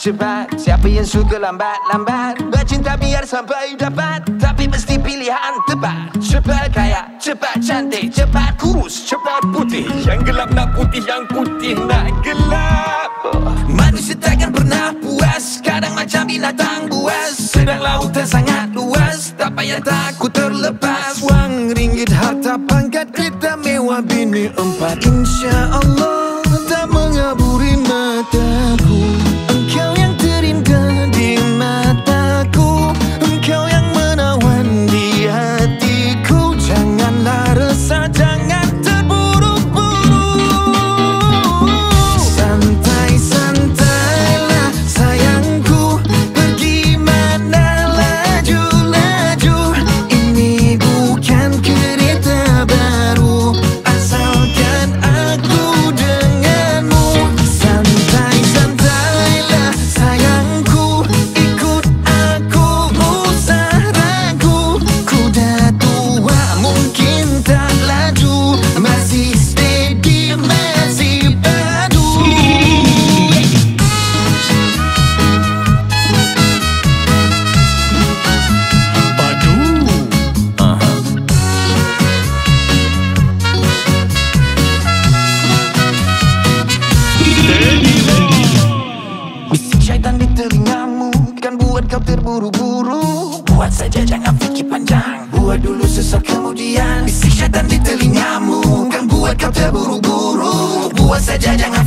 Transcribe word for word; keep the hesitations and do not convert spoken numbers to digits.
cepat. Siapa yang suka lambat-lambat? Bercinta biar sampai dapat, tapi mesti pilihan tepat. Cepat kaya, cepat cantik, cepat kurus, cepat putih. Yang gelap nak putih, yang putih nak gelap. Manusia takkan pernah puas, kadang macam binatang buas. Sedang lautan sangat luas, tak payah takut terlepas. Wang, ringgit, harta, pangkat, kereta mewah, bini empat. Insya Allah tak mengaburi mataku. Engkau yang terindah di mataku, engkau yang menawan di hatiku. Janganlah resah, jangan terburu-buru. Santai-santailah sayangku, pergi mana laju-laju. Ini bukan kereta baru, asalkan aku denganmu. Santai-santailah sayangku, ikut aku, usah ragu. Kuda tua mungkin tak laju, masih steady, masih padu. Padu. Aha. Bisik syaitan di telingamu kan buat kau terburu-buru. Buat saja jangan fikir panjang, buat dulu sesak kemudian. Bisik syaitan di telingamu kan buat kau terburu-buru. Buat saja jangan